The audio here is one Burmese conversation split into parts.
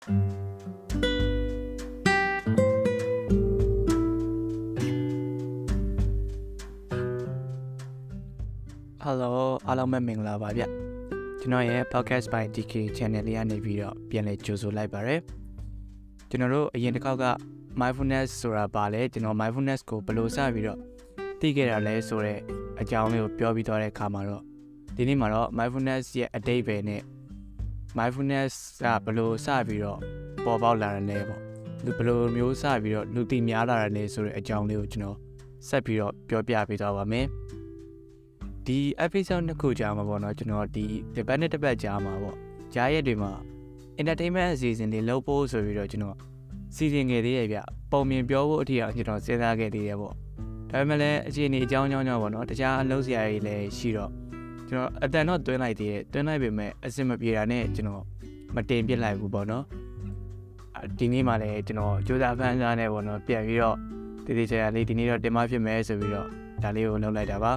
Hello, အားလုံးပဲမင်္ဂလာပါဗျ။ကျွန်တော်ရဲ့ podcast by DK channel လေးကနေပြီးတော့ပြန်လည်ကြိုဆိုလိုက်ပါရစေ။ကျွန်တော်တို့အရင်တစ်ခေါက်က mindfulness ဆိုတာပါလဲကျွန်တော် mindfulness ကိုဘယ်လိုစပြီးတော့သိခဲ့တာလဲဆိုတဲ့အကြောင်းလေးကိုပြောပြီးသွားတဲ့အခါမှာတော့ဒီနေ့မှာတော့ mindfulness ရဲ့အဓိပ္ပာယ်နဲ့ mindfulness ကဘယ်လိုစပြီးတော့ပေါ်ပေါက်လာတယ်လဲပေါ့။ဘယ်လိုမျိုးစပြီးတော့လူသိများလာတယ်လဲဆိုတဲ့အကြောင်းလေးကိုကျွန်တော်ဆက်ပြီးတော့ပြောပြပေးသွားပါမယ်။ဒီ episode နှစ်ခုကြာမှာပေါ့နော်ကျွန်တော်ဒီတစ်ပတ်နဲ့တစ်ပတ်ကြာမှာပေါ့ကြားရက်တွေမှာ entertainment အစီအစဉ်တွေလုပ်ဖို့ဆိုပြီးတော့ကျွန်တော်စီစဉ်ခဲ့သေးရဲ့ဗျပုံမြင်ပြောဖို့အထီအောင်ကျွန်တော်စဉ်းစားခဲ့သေးတယ်ပေါ့ဒါပေမဲ့လည်းအခြေအနေအကြောင်းကြောင့်ပေါ့နော်တခြားအလုပ်စရာတွေလည်းရှိတော့ကျွန်တော်အတန်တော့တွင်းလိုက်သေးတယ်တွင်းလိုက်ပေမဲ့အဆင်မပြေတာနဲ့ကျွန်တော်မတင်ပြစ်လိုက်ဘူးပေါ့နော်ဒီနေ့မှလည်းကျွန်တော်ကြိုးစားဖန်စားနေပေါ့နော်ပြန်ပြီးတော့တည်တည်ချာချာလေးဒီနေ့တော့တင်မဖြစ်မယ်ဆိုပြီးတော့ဒါလေးကိုလုပ်လိုက်တာပါ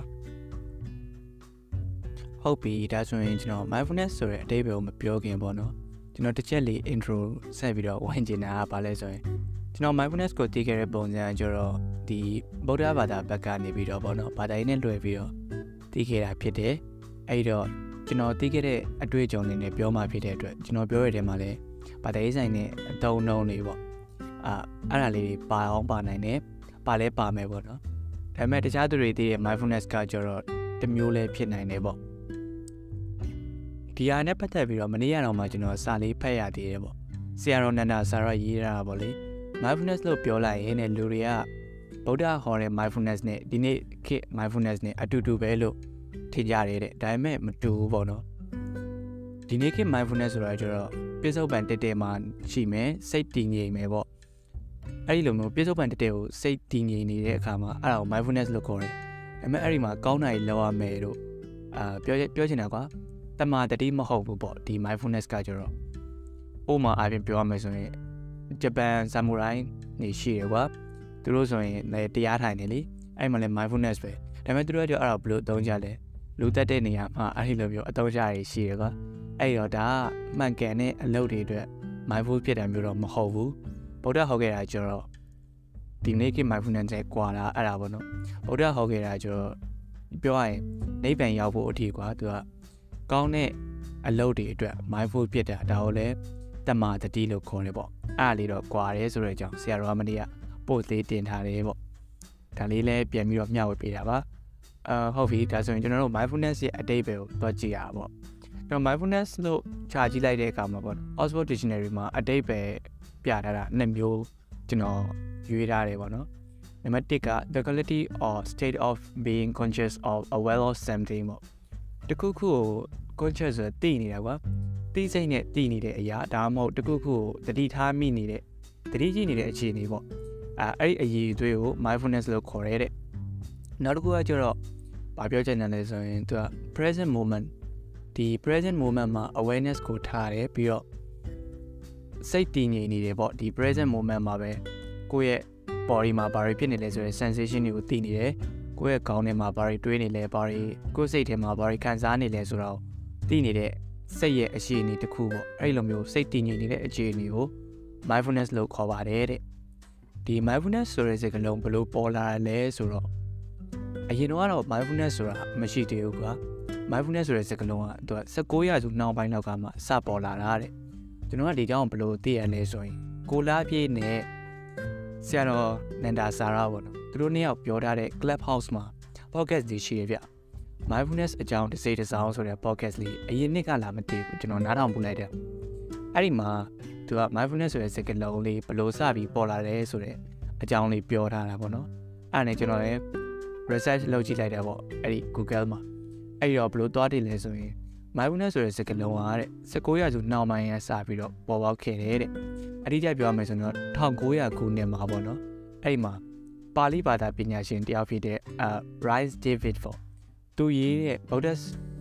ဟုတ်ပြီဒါဆိုရင်ကျွန်တော် mindfulness ဆိုတဲ့အဓိပ္ပာယ်ကိုမပြောခင်ပေါ့နော်ကျွန်တော်တစ်ချက်လေး intro ဆက်ပြီးတော့ဝင်ကျင်တာကဘာလဲဆိုရင်ကျွန်တော် mindfulness ကိုသိခဲ့တဲ့ပုံစံကျတော့ဒီဗုဒ္ဓဘာသာဘက်ကနေပြီးတော့ပေါ့နော်ဘာသာရေးနဲ့လွှဲပြီးတော့သိခဲ့တာဖြစ်တယ်အဲ့တော့ကျွန်တော်သိခဲ့တဲ့အတွေ့အကြုံတွေနဲ့ပြောမှဖြစ်တဲ့အတွက်ကျွန်တော်ပြောရတဲ့မှာလဲဘာသာရေးဆိုင်နဲ့အတုံးနှုံးလေးပေါ့အဲ့ဒါလေးတွေပါအောင်ပါနိုင်တယ်ပါလဲပါမယ်ပေါ့နော်ဒါပေမဲ့တခြားသူတွေသိတဲ့ mindfulness ကကျတော့တစ်မျိုးလဲဖြစ်နိုင်တယ်ပေါ့ဒီဟာနဲ့ပတ်သက်ပြီးတော့မနေ့ကတော့မှကျွန်တော်စာလေးဖတ်ရသေးတယ်ပေါ့ဆရာတော်နန္ဒာစာရရေးတာပေါ့လေ mindfulness လို့ပြောလိုက်ရင်လည်းလူတွေကဗုဒ္ဓဟောတဲ့ mindfulness နဲ့ဒီနေ့ခေတ် mindfulness နဲ့အတူတူပဲလို့ထင်ကြတယ်တဲ့ဒါပေမဲ့မတူဘူးပေါ့နော်ဒီနေ့ခေတ် mindfulness ဆိုတာကျတော့ပြစ္ဆုတ်ပံတက်တက်မှာရှိမယ်စိတ်တည်ငြိမ်မယ်ပေါ့အဲ့ဒီလိုမျိုးပြစ္ဆုတ်ပံတက်တက်ကိုစိတ်တည်ငြိမ်နေတဲ့အခါမှာအဲ့ဒါကို mindfulness လို့ခေါ်တယ်ဒါပေမဲ့အဲ့ဒီမှာကောင်းတာကြီးလောက်ရမယ်လို့ပြောချင်တာကွာတမာတတိမဟုတ်ဘူးပေါ့ဒီ mindfulness ကကျတော့ဥပမာအပြင်ပြောရမယ်ဆိုရင်ဂျပန်ဆာမူရိုင်းနေရှိတယ်ကွာသူတို့ဆိုရင်လည်းတရားထိုင်နေလေအဲ့မှာလည်း mindfulness ပဲဒါပေမဲ့သူတို့ကအဲ့ဒါဘယ်လိုအသုံးချလဲလူတက်တဲ့နေရာမှာအဲ့ဒီလိုမျိုးအသုံးချရရှိတယ်ကွာအဲ့တော့ဒါကမှန်ကန်တဲ့အလုပ်တွေအတွက် mindful ဖြစ်တယ်မျိုးတော့မဟုတ်ဘူးဗုဒ္ဓဟောခဲ့တာကျတော့ဒီနေ့က mindfulness နဲ့ကွာတာအဲ့ဒါပေါ့နော်ဗုဒ္ဓဟောခဲ့တာကျတော့ပြောရရင်နိဗ္ဗာန်ရောက်ဖို့အထီကွာသူကကောင်းတဲ့အလုပ်တွေအတွက် mindful ဖြစ်တာဒါကိုလည်းတမာတတိလို့ခေါ်တယ်ပေါ့အဲ့လေးတော့ကွာတယ်ဆိုတဲ့အကြောင်းဆရာတော်ကမနေ့က post လေးတင်ထားတယ်ပေါ့ဒါလေးလည်းပြန်ပြီးတော့မျှဝေပေးတာပါဟုတ်ပြီဒါဆိုရင်ကျွန်တော်တို့ mindfulness ရဲ့အဓိပ္ပာယ်ကိုတွက်ကြည့်ရအောင်ပေါ့ကျွန်တော် mindfulness လို့ခြာကြည့်လိုက်တဲ့အခါမှာပေါ့ Oxford Dictionary မှာအဓိပ္ပာယ်ပြထားတာနှစ်မျိုးကျွန်တော်ရွေးထားတယ်ပေါ့နော်နံပါတ်1က the quality or state of being conscious of aware of something ပေါ့တခုခုကို conscious ဆိုသိနေတာကွာသိစိတ်နဲ့သိနေတဲ့အရာဒါမှမဟုတ်တခုခုကိုသတိထားမိနေတဲ့သတိကြည့်နေတဲ့အခြေအနေပေါ့အဲ့ဒီအရေးအသွေးကို mindfulness လို့ခေါ်ရတဲ့နောက်တစ်ခုကကျတော့ဘာပြောချင်တယ်လဲဆိုရင်သူက present moment ဒီ present moment မှာ awareness ကိုထားတယ်ပြီးတော့စိတ်တည်ငြိမ်နေတယ်ပေါ့ဒီ present moment မှာပဲကိုယ့်ရဲ့ body မှာဘာတွေဖြစ်နေလဲဆိုရင် sensation တွေကိုသိနေတယ်ကိုယ့်ရဲ့ခေါင်းထဲမှာဘာတွေတွေးနေလဲဘာတွေကိုယ့်စိတ်ထဲမှာဘာတွေခံစားနေလဲဆိုတော့သိနေတဲ့စိတ်ရဲ့အခြေအနေတစ်ခုပေါ့အဲ့လိုမျိုးစိတ်တည်ငြိမ်နေတဲ့အခြေအနေကို mindfulness လို့ခေါ်ပါတယ်တဲ့ဒီ mindfulness ဆိုတဲ့စကားလုံးဘယ်လိုပေါ်လာလဲဆိုတော့အရင်တော့ mindfulness ဆိုတာမရှိသေးဘူးကွာ mindfulness ဆိုတဲ့စကားလုံးကသူက19ရာစုနောက်ပိုင်းလောက်ကမှစပေါ်လာတာတဲ့ကျွန်တော်ကဒီကြောင်းဘယ်လိုသိရလဲဆိုရင်ကိုလာပြေးနဲ့ဆရာတော်နန္ဒာစာရပေါ့နော်သူတို့နှစ်ယောက်ပြောထားတဲ့ Clubhouse မှာ podcast တွေရှိရဗျ mindfulness အကြောင်းတစ်စိတ်တစ်စောင်းဆိုတဲ့ podcast လေးအရင်နှစ်ကလာမသိဘူးကျွန်တော်နားထောင်ပူလိုက်တယ်အဲ့ဒီမှာသူက mindfulness ဆိုတဲ့စကားလုံးလေးဘယ်လိုစပြီးပေါ်လာလဲဆိုတဲ့အကြောင်းလေးပြောထားတာပေါ့နော်အဲ့ဒါနဲ့ကျွန်တော်လည်း research လုပ်ကြည့်လိုက်တာပေါ့အဲ့ဒီ Google မှာအဲ့တော့ဘယ်လိုသွားတည်လဲဆိုရင် mindfulness ဆိုတဲ့စကားလုံးကတဲ့19ရာစုနောက်ပိုင်းရစပြီးတော့ပေါ်ပေါက်ခဲ့တယ်တဲ့အတိအကျပြောရမယ်ဆိုတော့1900ခုနှစ်မှာပေါ့နော်အဲ့ဒီမှာပါဠိဘာသာပညာရှင်တယောက်ဖြစ်တဲ့Bryce David ပေါ့သူရေးတဲ့ Buddha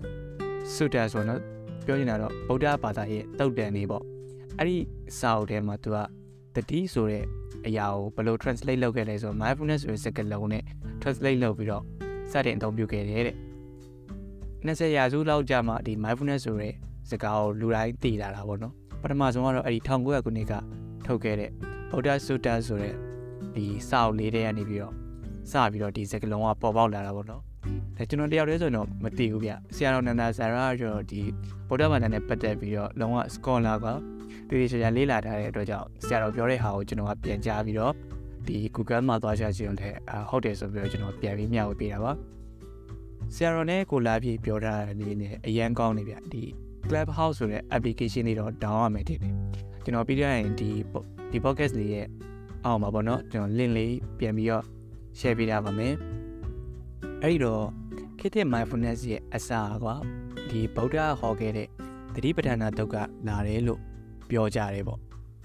Sutta ဆိုတော့ပြောချင်တာတော့ဗုဒ္ဓဘာသာရဲ့တုတ်တန်နေပေါ့အဲ့ဒီစာအုပ်ထဲမှာသူကတတိဆိုတဲ့အရာကိုဘယ်လို translate လုပ်ခဲ့လဲဆိုတော့ mindfulness ဆိုတဲ့စကားလုံးနဲ့ translate လုပ်ပြီးတော့စတင်အသုံးပြုခဲ့တယ်တဲ့20ရာစုလောက်ကြာမှဒီ mindfulness ဆိုတဲ့စကားကိုလူတိုင်းသိလာတာပေါ့နော်ပထမဆုံးကတော့အဲ့ဒီ1900ခုနှစ်ကထုတ်ခဲ့တဲ့ဗုဒ္ဓစuttaဆိုတဲ့ဒီစာအုပ်လေးတွေကနေပြီးတော့စပြီးတော့ဒီစကားလုံးကပေါ်ပေါက်လာတာပေါ့နော်ဒါကျွန်တော်တယောက်တည်းဆိုတော့မသိဘူးဗျဆရာတော်နန္ဒာဆရာကကျတော့ဒီဗုဒ္ဓဘာသာနဲ့ပတ်သက်ပြီးတော့လုံးဝ scholar ကတည်တည်ချာချာလေ့လာထားတဲ့အတွက်ကြောင့်ဆရာတော်ပြောတဲ့ဟာကိုကျွန်တော်ကပြန်ကြားပြီးတော့ဒီ Google မှာသွားရှာကြည့်ရင်လည်းဟုတ်တယ်ဆိုပြီးတော့ကျွန်တော်ပြန်ပြီးမျှဝေပေးတာပါဆရာတော်နဲ့ကိုလာပြီးပြောထားတဲ့လေးနဲ့အရန်ကောင်းနေဗျဒီ Clubhouse ဆိုတဲ့ application လေးတော့ down ရမယ်ထင်တယ်ကျွန်တော်ပြီးတော့ရင်ဒီ podcast လေးရဲ့အောက်မှာပေါ့နော်ကျွန်တော် link လေးပြန်ပြီးတော့ share ပေးထားပါမယ်အဲ့ဒီတော့ခေတ်သစ် mindfulness ရဲ့အစကွာဒီဗုဒ္ဓဟောခဲ့တဲ့သတိပဋ္ဌာန်တုတ်ကလာတယ်လို့ပြောကြတယ်ပေါ့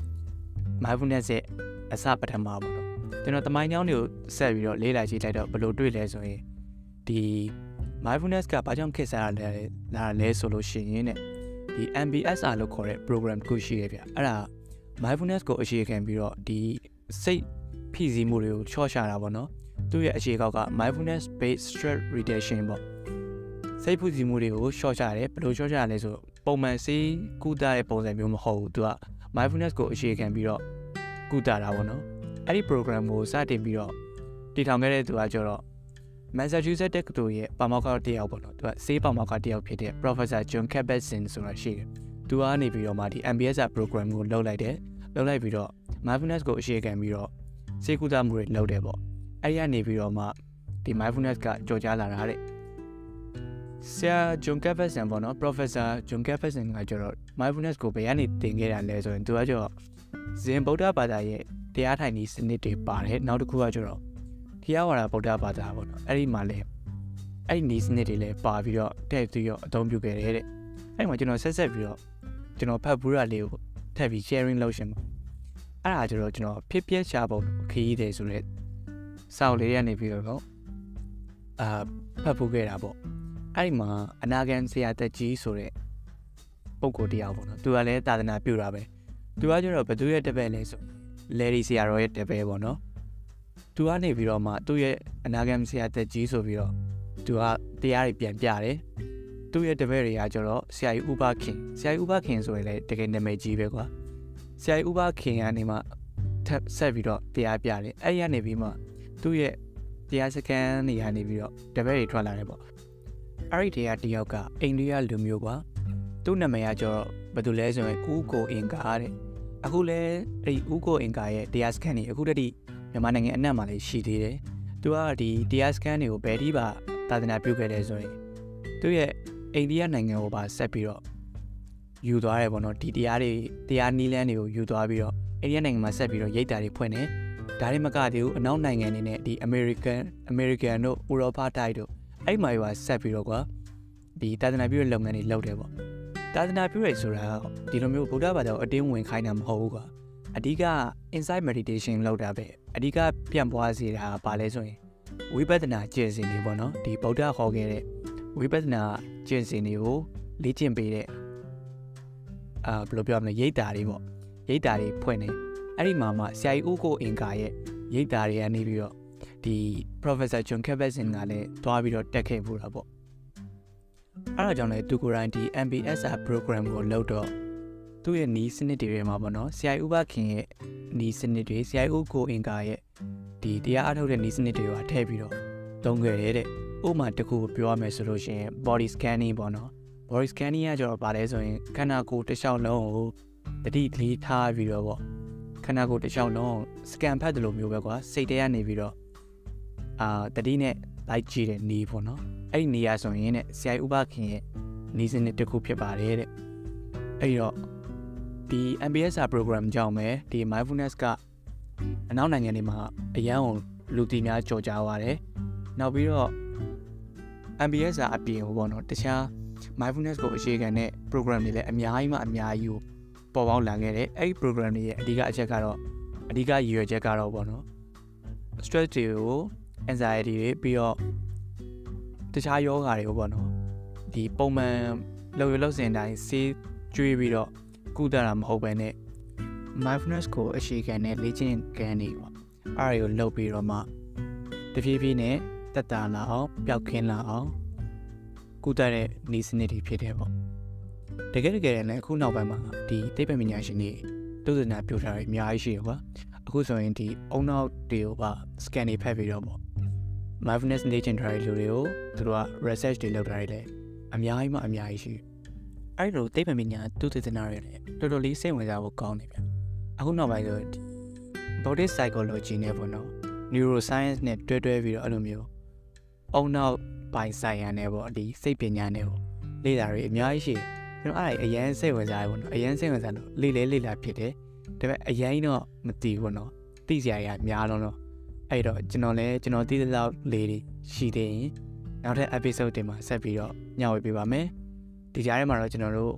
mindfulness ရဲ့အစပထမပေါ့နော်ကျွန်တော်တမိုင်းကြောင်းတွေကိုဆက်ပြီးတော့လေးလာကြည့်လိုက်တော့ဘယ်လိုတွေ့လဲဆိုရင်ဒီ mindfulness ကဘာကြောင့်ခေတ်စားလာလဲဆိုလို့ရှိရင်တဲ့ဒီ MBSR လို့ခေါ်တဲ့ program တစ်ခုရှိရဗျအဲ့ဒါ mindfulness ကိုအခြေခံပြီးတော့ဒီစိတ်ဖိစီးမှုတွေကိုချော့ချတာပေါ့နော်သူ့ရဲ့အခြေကောက်က mindfulness based stress reduction ပေါ့စိတ်ဖိစီးမှုတွေကိုချော့ချတယ်ဘယ်လိုချော့ချရလဲဆိုပုံမှန်စေးကုသတဲ့ပုံစံမျိုးမဟုတ်ဘူးသူက mindfulness ကိုအခြေခံပြီးတော့ကုသတာပေါ့နော်အဲ့ဒီ program ကိုစတင်ပြီးတော့တည်ထောင်ခဲ့တဲ့သူကကျတော့ Massachusetts တက္ကသိုလ်ရဲ့ပါမောက္ခတစ်ယောက်ပေါ့နော်သူကစေးပါမောက္ခတစ်ယောက်ဖြစ်တဲ့ Professor John Kabat-Zinn ဆိုတာရှိတယ်သူကနေပြီးတော့မှဒီ MBSR program ကိုလုပ်လိုက်ပြီးတော့ mindfulness ကိုအခြေခံပြီးတော့စေးကုသမှုတွေလုပ်တယ်ပေါ့အဲ့ဒီကနေပြီးတော့မှဒီ mindfulness ကကြော်ကြားလာတာတဲ့ဆရာ John Kabat-Zinn ပေါ့နော် Professor John Kabat-Zinn ကကျတော့ mindfulness ကိုဘယ်ကနေသင်ခဲ့တာလဲဆိုရင်သူကကျတော့ဇင်ဗုဒ္ဓဘာသာရဲ့တရားထိုင်နည်းစနစ်တွေပါတယ်နောက်တစ်ခုကကျတော့တရားဝါဒဗုဒ္ဓဘာသာပေါ့နော်အဲ့ဒီမှာလဲအဲ့ဒီနည်းစနစ်တွေလည်းပါပြီးတော့တဲ့ပြီးတော့အသုံးပြုခဲ့တယ်တဲ့အဲ့မှာကျွန်တော်ဆက်ပြီးတော့ကျွန်တော်ဖတ်ဘူးရလေးကိုထပ်ပြီး sharing လုပ်ရှင်ပါအဲ့ဒါကျတော့ကျွန်တော်ဖြစ်ပြချပုံခရီးတယ်ဆိုတော့စောက်လေးရနေပြီးတော့ဖတ်ဖို့ခဲ့တာပေါ့အဲ့ဒီမှာအနာဂံဆရာတက်ကြီးဆိုတဲ့ပုံကိုတရားပေါ့နော်သူကလည်းသာသနာပြုတာပဲသူကကျတော့ဘသူရဲ့တပည့်လဲဆိုလေဒီဆရာတော်ရဲ့တပည့်ပေါ့နော်သူကနေပြီးတော့မှသူ့ရဲ့အနာဂံဆရာတက်ကြီးဆိုပြီးတော့သူကတရားတွေပြန်ပြတယ်သူ့ရဲ့တပည့်တွေကကျတော့ဆရာကြီးဥပခင်ဆိုရင်လည်းတကယ်နာမည်ကြီးပဲကွာဆရာကြီးဥပခင်ကနေမှထပ်ဆက်ပြီးတော့တရားပြတယ်အဲ့ဒီကနေပြီးမှသူ့ရဲ့တရားစခန်းတွေကနေပြီးတော့တပည့်တွေထွက်လာတယ်ပေါ့အဲ့ဒီတရားတယောက်ကအိန္ဒိယလူမျိုးကွာသူ့နာမည်ကကျတော့ဘာလို့လဲဆိုရင်ဦးကိုအင်ကာတဲ့အခုလဲအဲ့ဒီဦးကိုအင်ကာရဲ့တရားစခန်းတွေအခုတည်းမြန်မာနိုင်ငံအနှံ့မှာလည်းရှိသေးတယ်သူကဒီတရားစခန်းတွေကိုဘယ်ဒီပါသာသနာပြုခဲ့လဲဆိုရင်သူရဲ့အိန္ဒိယနိုင်ငံကိုပါဆက်ပြီးတော့ယူသွားတယ်ပေါ့နော်ဒီတရားနီးလန်းတွေကိုယူသွားပြီးတော့အိန္ဒိယနိုင်ငံမှာဆက်ပြီးတော့ရိတ်တာတွေဖွင့်တယ်ဒါတွေမကသေးဘူးအနောက်နိုင်ငံတွေနဲ့ဒီ American တို့ဥရောပတိုက်တို့အဲ့မှာပါဆက်ပြီးတော့ကွာဒီသာသနာပြုတဲ့လုပ်ငန်းတွေလုပ်တယ်ပေါ့သာသနာပြုရဆိုတာဒီလိုမျိုးဗုဒ္ဓဘာသာကိုအတင်းဝင်ခိုင်းတာမဟုတ်ဘူးကွာအဓိက inside meditation လုပ်တာပဲအဓိကပြန့်ပွားစေတာပါလဲဆိုရင်ဝိပဿနာကျင့်စဉ်တွေပေါ့နော်ဒီဗုဒ္ဓဟောခဲ့တဲ့ဝိပဿနာကျင့်စဉ်တွေကိုလေ့ကျင့်ပေးတဲ့ဘယ်လိုပြောမလဲရိတ်တာတွေပေါ့ရိတ်တာတွေဖွင့်နေအဲ့ဒီမှာမှဆရာကြီးဦးကိုအင်ကာရဲ့ရိတ်တာတွေကနေပြီးတော့ဒီ Professor John Kabat-Zinn ကလည်းတွားပြီးတော့တက်ခဲ့ပူတာပေါ့အဲ့ဒါကြောင့်လည်းသူကိုယ်တိုင်ဒီ MBSR program ကိုလုပ်တော့သူ့ရဲ့နီးစနစ်တွေမှာပေါ့နော်ဆရာကြီးဥပခင်ရဲ့နီးစနစ်တွေဆရာကြီးဦးကိုအင်ကာရဲ့ဒီတရားအထုတ်တဲ့နီးစနစ်တွေကထည့်ပြီးတော့သုံးခဲ့ရတဲ့ဥပမာတစ်ခုပြောရမယ်ဆိုလို့ရှိရင် body scanning ပေါ့နော် body scanning ကကျတော့ဗာလဲဆိုရင်ခန္ဓာကိုယ်တစ်လျှောက်လုံးကိုတတိကလေးထားပြီးတော့ပေါ့ခန္ဓာကိုယ်တစ်လျှောက်လုံးစကန်ဖတ်တယ်လို့မျိုးပဲကွာစိတ်ထဲကနေပြီးတော့တတိနဲ့လိုက်ကြည့်တဲ့နီးပေါ့နော်အဲ့ဒီနေရာဆိုရင်တဲ့ဆရာကြီးဥပခင်ရဲ့နီးစနစ်တစ်ခုဖြစ်ပါတယ်တဲ့အဲ့ဒီတော့ဒီ MBSR program ကြောင့်ပဲဒီ mindfulness ကအနောက်နိုင်ငံတွေမှာအရန်ကိုလူတီများကြော်ကြားသွားတယ်နောက်ပြီးတော့ MBSR အပြင်ပေါ့နော်တခြား mindfulness ကိုအခြေခံတဲ့ program တွေလည်းအများကြီးကိုပေါ်ပေါက်လာခဲ့တယ်အဲ့ဒီ program တွေရဲ့အဓိကအဓိကရည်ရွယ်ချက်ကတော့ပေါ့နော် stress တွေကို anxiety တွေပြီးတော့တခြားယောဂါတွေကိုပေါ့နော်ဒီပုံမှန်လှုပ်စဉ်တိုင်းဆေးကျွေးပြီးတော့ကုသတာမဟုတ်ဘဲနဲ့ mindfulness ကိုအခြေခံတဲ့လေ့ကျင့်ခန်းတွေပေါ့အဲ့ဒါကိုလုပ်ပြီးတော့မှတဖြည်းဖြည်းနဲ့တက်တာလာအောင်ပျောက်ကင်းလာအောင်ကုသတဲ့နည်းစနစ်တွေဖြစ်တယ်ပေါ့တကယ်လည်းအခုနောက်ပိုင်းမှာဒီသိပ္ပံပညာရှင်တွေသုတေသနပြုထားရအများကြီးရှိရကွာအခုဆိုရင်ဒီအုံနောက်တွေကိုပါ scan တွေဖက်ပြီးတော့ပေါ့ mindfulness လေ့ကျင့်ထားတဲ့လူတွေကိုသူတို့က research တွေလုပ်ထားတယ်အများကြီးရှိအဲ့လိုသိပ္ပံပညာသုတေသနတွေလည်းတော်တော်လေးစိတ်ဝင်စားဖို့ကောင်းတယ်ဗျအခုနောက်ပိုင်းဆိုဒီ body psychology နဲ့ပေါ့နော် neuroscience နဲ့တွဲပြီးတော့အဲ့လိုမျိုးအုံနောက်ပိုင်းဆိုင်ရာနဲ့ပေါ့ဒီစိတ်ပညာနဲ့ပေါ့လေ့လာတွေအများကြီးရှိကျွန်တော်အဲ့အရင်စိတ်ဝင်စားရပေါ့နော်အရင်စိတ်ဝင်စားလို့လေ့လာဖြစ်တယ်ဒါပေမဲ့အရင်တော့မသိဘူးပေါ့နော်သိစရာကြီးများလုံးတော့အဲ့တော့ကျွန်တော်သိတဲ့လောက်လေးတွေရှိသေးရင်နောက်ထပ် episode တွေမှာဆက်ပြီးတော့ညှဝေပေးပါမယ်ဒီကြားထဲမှာတော့ကျွန်တော်တို့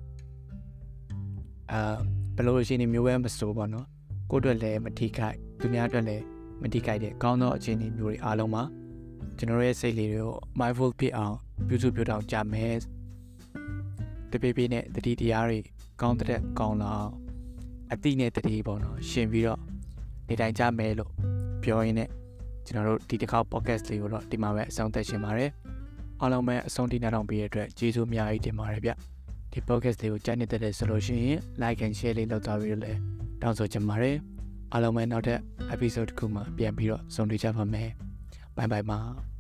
ဘယ်လိုရှိနေမျိုးပဲမစိုးပေါ့နော်ကိုယ့်အတွက်လည်းမထိခိုက်သူများအတွက်လည်းမထိခိုက်တဲ့ကောင်းသောအခြေအနေမျိုးတွေအားလုံးမှာကျွန်တော်ရဲ့စိတ်လေးတွေကို mindful ဖြစ်အောင်ပြုစုပြောင်းကြမယ်တပေးနဲ့တတိတရားတွေကောင်းတဲ့ကောင်းလောက်အတိနဲ့တတိပေါ့နော်ရှင်ပြီးတော့နေတိုင်းကြမယ်လို့ပြောရင်းနဲ့ကျွန်တော်တို့ဒီတစ်ခေါက် podcast လေးကိုတော့ဒီမှာပဲအဆုံးသတ်ရှင်ပါတယ်အားလုံးပဲအဆုံးထိနားထောင်ပေးရတဲ့အတွက်ကျေးဇူးအများကြီးတင်ပါတယ်ဗျဒီ podcast လေးကိုကြိုက်နေတဲ့ဆိုလို့ရှိရင် like and share လေးလုပ်သွားပြီးတော့လည်းတောင်းဆိုချင်ပါတယ်အားလုံးပဲနောက်ထပ် episode တစ်ခုမှာပြန်ပြီးတော့ဆုံတွေ့ကြပါမယ်bye bye ပါ